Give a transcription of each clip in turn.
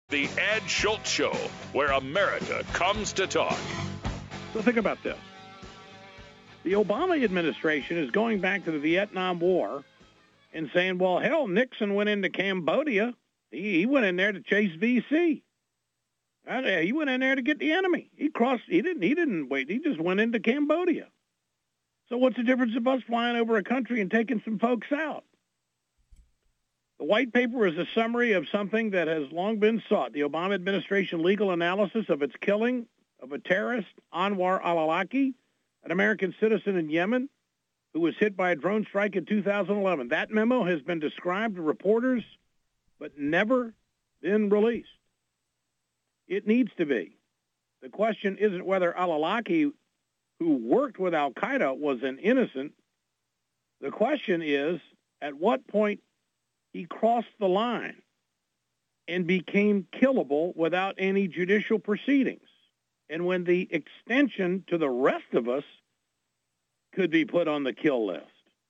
The Ed Schultz Show, where America comes to talk. So think about this. The Obama administration is going back to the Vietnam War and saying, well, hell, Nixon went into Cambodia. He went in there to chase VC. He went in there to get the enemy. He didn't wait. He just went into Cambodia. So what's the difference of us flying over a country and taking some folks out? The white paper is a summary of something that has long been sought, the Obama administration legal analysis of its killing of a terrorist, Anwar al-Awlaki, an American citizen in Yemen, who was hit by a drone strike in 2011. That memo has been described to reporters, but never been released. It needs to be. The question isn't whether al-Awlaki, who worked with al-Qaeda, was an innocent. The question is, at what point he crossed the line and became killable without any judicial proceedings. And when the extension to the rest of us could be put on the kill list.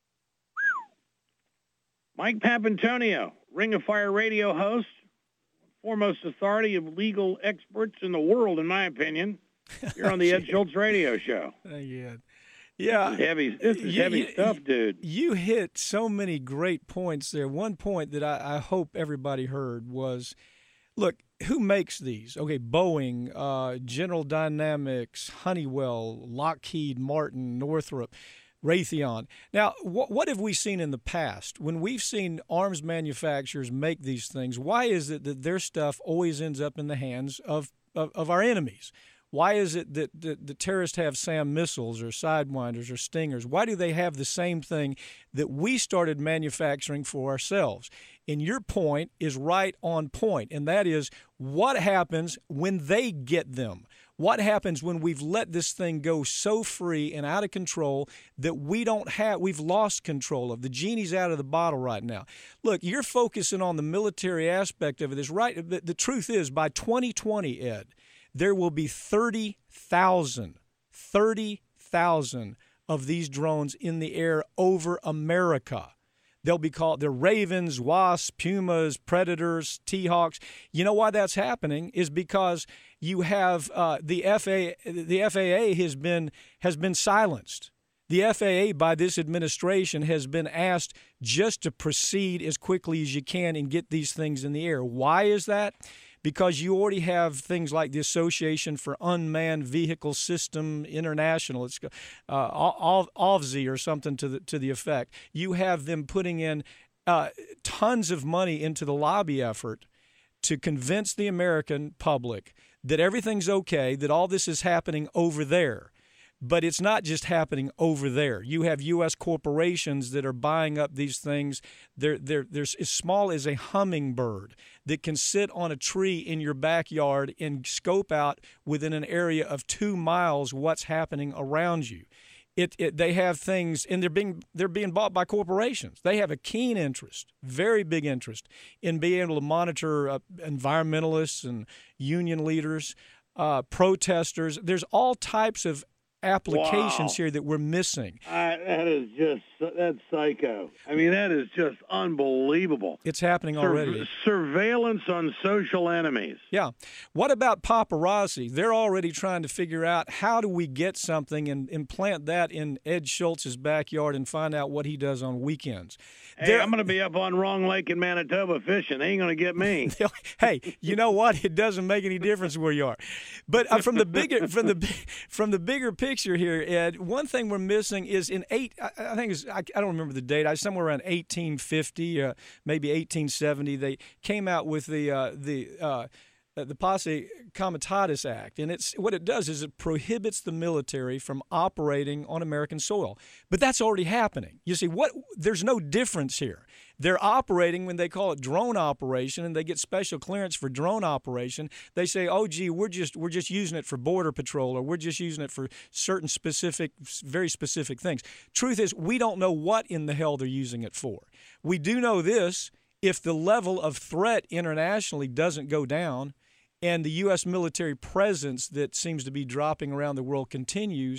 Mike Papantonio, Ring of Fire radio host, foremost authority of legal experts in the world, in my opinion. You're on the Ed Schultz radio show. Yeah. This is heavy stuff, dude. You hit so many great points there. One point that I hope everybody heard was, look, who makes these? Okay, Boeing, General Dynamics, Honeywell, Lockheed Martin, Northrop, Raytheon. Now, what have we seen in the past? When we've seen arms manufacturers make these things, why is it that their stuff always ends up in the hands of our enemies? Why is it that the terrorists have SAM missiles or Sidewinders or Stingers? Why do they have the same thing that we started manufacturing for ourselves? And your point is right on point, and that is what happens when they get them? What happens when we've let this thing go so free and out of control that we've lost control of? The genie's out of the bottle right now. Look, you're focusing on the military aspect of it. Is right. The truth is, by 2020, Ed, there will be 30,000 of these drones in the air over America. They'll be called, they're Ravens, Wasps, Pumas, Predators, T-Hawks. You know why that's happening is because you have the FAA has been silenced. The FAA by this administration has been asked just to proceed as quickly as you can and get these things in the air. Why is that? Because you already have things like the Association for Unmanned Vehicle System International. It's ALVSI or something to the effect. You have them putting in tons of money into the lobby effort to convince the American public that everything's okay, that all this is happening over there. But it's not just happening over there. You have U.S. corporations that are buying up these things. They're as small as a hummingbird that can sit on a tree in your backyard and scope out within an area of 2 miles what's happening around you. They have things, and they're being bought by corporations. They have a keen interest, very big interest, in being able to monitor environmentalists and union leaders, protesters. There's all types of applications here that we're missing. That's psycho. I mean, that is just unbelievable. It's happening already. Surveillance on social enemies. Yeah. What about paparazzi? They're already trying to figure out how do we get something and implant that in Ed Schultz's backyard and find out what he does on weekends. Hey, I'm going to be up on Wrong Lake in Manitoba fishing. They ain't going to get me. Hey, you know what? It doesn't make any difference where you are. But from the bigger picture here, Ed, one thing we're missing is I don't remember the date. Somewhere around 1850, maybe 1870, they came out with the Posse Comitatus Act, and what it does is it prohibits the military from operating on American soil. But that's already happening. You see, there's no difference here. They're operating when they call it drone operation, and they get special clearance for drone operation. They say, "Oh, gee, we're just using it for border patrol, or we're just using it for certain specific, very specific things." Truth is, we don't know what in the hell they're using it for. We do know this: if the level of threat internationally doesn't go down, and the U.S. military presence that seems to be dropping around the world continues,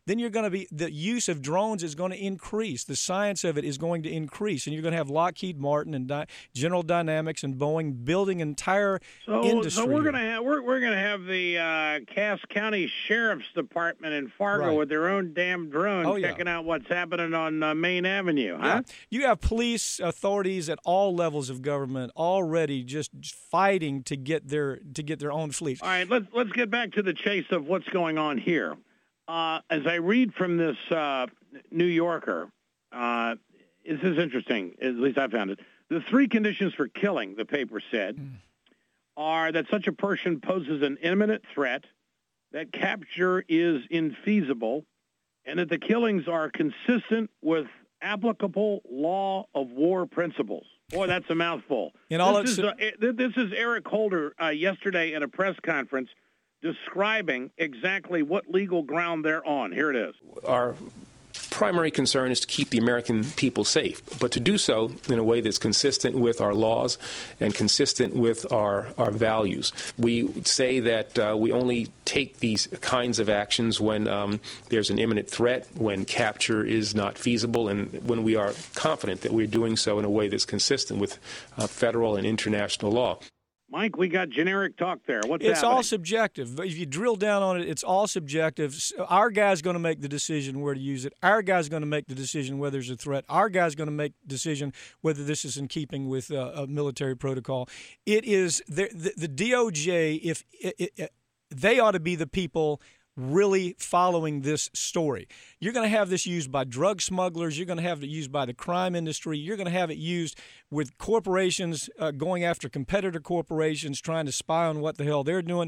then the use of drones is going to increase. The science of it is going to increase, and you're going to have Lockheed Martin and General Dynamics and Boeing building entire industry. So we're going to have the Cass County Sheriff's Department in Fargo with their own damn drone checking out what's happening on Main Avenue, huh? Yeah. You have police authorities at all levels of government already just fighting to get their own fleets. All right, let's get back to the chase of what's going on here. As I read from this New Yorker, this is interesting, at least I found it. The 3 conditions for killing, the paper said, are that such a person poses an imminent threat, that capture is infeasible, and that the killings are consistent with applicable law of war principles. Boy, that's a mouthful. This is Eric Holder yesterday at a press conference describing exactly what legal ground they're on. Here it is. Our primary concern is to keep the American people safe, but to do so in a way that's consistent with our laws and consistent with our values. We say that we only take these kinds of actions when there's an imminent threat, when capture is not feasible, and when we are confident that we're doing so in a way that's consistent with federal and international law. Mike, we got generic talk there. What's It's happening? all subjective. If you drill down on it, it's all subjective. Our guy's going to make the decision where to use it. Our guy's going to make the decision whether there's a threat. Our guy's going to make the decision whether this is in keeping with a military protocol. It is the DOJ. They ought to be the people really following this story. You're going to have this used by drug smugglers. You're going to have it used by the crime industry. You're going to have it used with corporations going after competitor corporations, trying to spy on what the hell they're doing.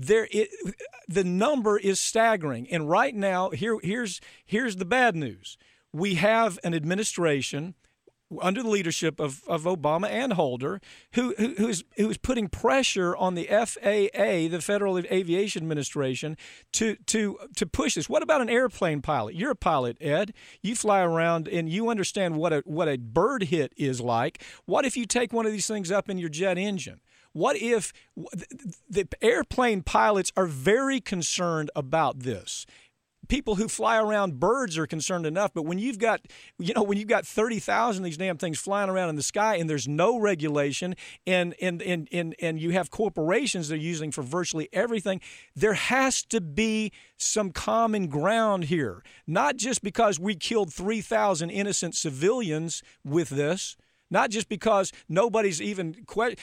The number is staggering. And right now, here's the bad news. We have an administration under the leadership of Obama and Holder, who's putting pressure on the FAA, the Federal Aviation Administration, to push this. What about an airplane pilot? You're a pilot, Ed. You fly around and you understand what a bird hit is like. What if you take one of these things up in your jet engine? What if the airplane pilots are very concerned about this? People who fly around birds are concerned enough, but when you've got 30,000 of these damn things flying around in the sky and there's no regulation and you have corporations they're using for virtually everything, there has to be some common ground here. Not just because we killed 3,000 innocent civilians with this. Not just because nobody's even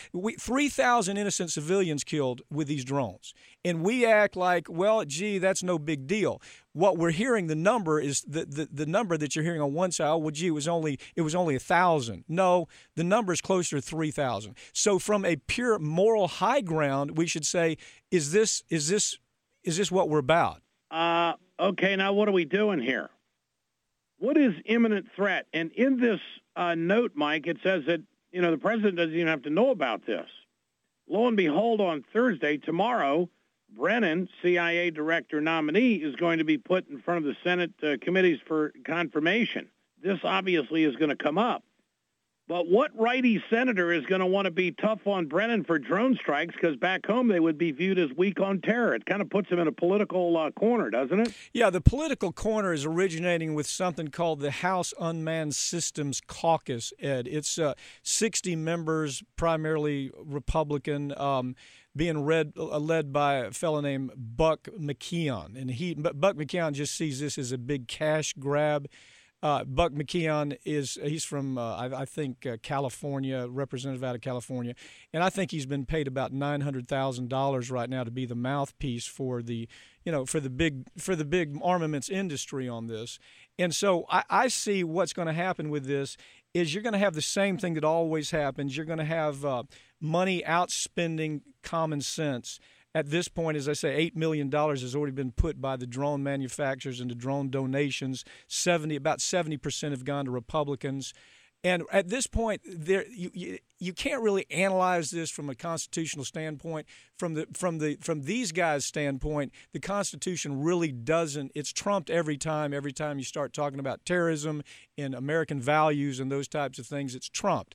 3,000 innocent civilians killed with these drones. And we act like, well, gee, that's no big deal. What we're hearing, the number is the number that you're hearing on one side, well, gee, it was only 1,000. No, the number is closer to 3,000. So from a pure moral high ground, we should say, is this what we're about? Okay, now what are we doing here? What is imminent threat? And in this note, Mike, it says that, the president doesn't even have to know about this. Lo and behold, on Thursday, tomorrow, Brennan, CIA director nominee, is going to be put in front of the Senate committees for confirmation. This obviously is going to come up. But what righty senator is going to want to be tough on Brennan for drone strikes? Because back home they would be viewed as weak on terror. It kind of puts him in a political corner, doesn't it? Yeah, the political corner is originating with something called the House Unmanned Systems Caucus, Ed. It's 60 members, primarily Republican, being led by a fellow named Buck McKeon. And Buck McKeon just sees this as a big cash grab. Buck McKeon he's from I think California, representative out of California, and I think he's been paid about $900,000 right now to be the mouthpiece for the big armaments industry on this. And so I see what's going to happen with this is you're going to have the same thing that always happens. You're going to have money outspending common sense. At this point, as I say, $8 million has already been put by the drone manufacturers into drone donations. About 70% have gone to Republicans. And at this point, you can't really analyze this from a constitutional standpoint. From these guys' standpoint, the Constitution really doesn't. It's trumped every time. Every time you start talking about terrorism and American values and those types of things, it's trumped.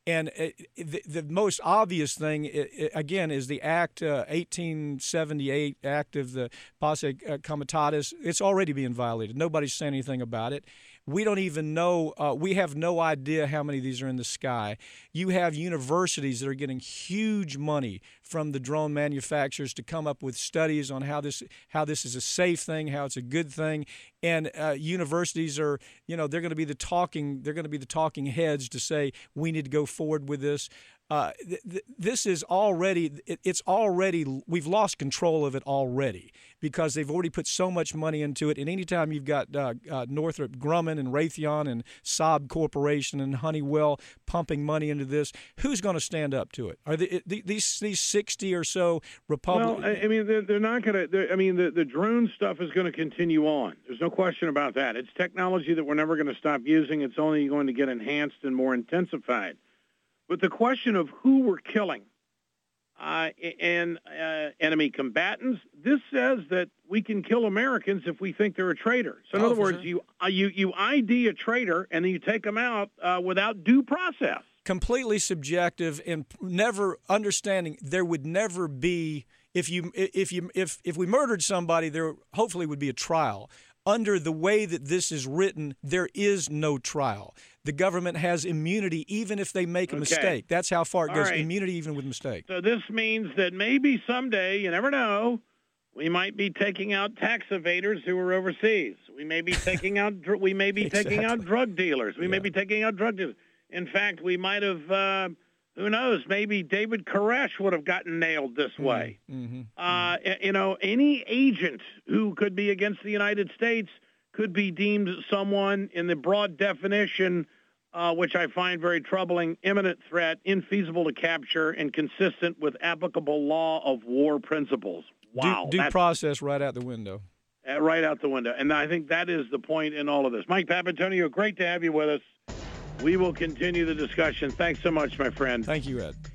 And the most obvious thing, again, is the Act 1878, Act of the Posse Comitatus. It's already being violated. Nobody's saying anything about it. We don't even know. We have no idea how many of these are in the sky. You have universities that are getting huge money from the drone manufacturers to come up with studies on how this is a safe thing, how it's a good thing, and universities are, they're going to be the talking heads to say we need to go forward with this. This is already, we've lost control of it already because they've already put so much money into it. And anytime you've got Northrop Grumman and Raytheon and Saab Corporation and Honeywell pumping money into this, who's going to stand up to it? Are these 60 or so Republicans? Well, I mean, they're not going to. I mean, the drone stuff is going to continue on. There's no question about that. It's technology that we're never going to stop using. It's only going to get enhanced and more intensified. But the question of who we're killing and enemy combatants, this says that we can kill Americans if we think they're a traitor. So in other words, sure. you ID a traitor and then you take them out without due process. Completely subjective and never understanding. There would never be if we murdered somebody, there hopefully would be a trial. Under the way that this is written, there is no trial. The government has immunity even if they make a mistake. That's how far it goes, right. Immunity even with mistakes. So this means that maybe someday, you never know, we might be taking out tax evaders who are overseas. We may be taking out taking out drug dealers. We may be taking out drug dealers. In fact, we might have who knows, maybe David Koresh would have gotten nailed this way. Any agent who could be against the United States could be deemed someone in the broad definition, which I find very troubling, imminent threat, infeasible to capture, and consistent with applicable law of war principles. Wow. Due process right out the window. Right out the window. And I think that is the point in all of this. Mike Papantonio, great to have you with us. We will continue the discussion. Thanks so much, my friend. Thank you, Ed.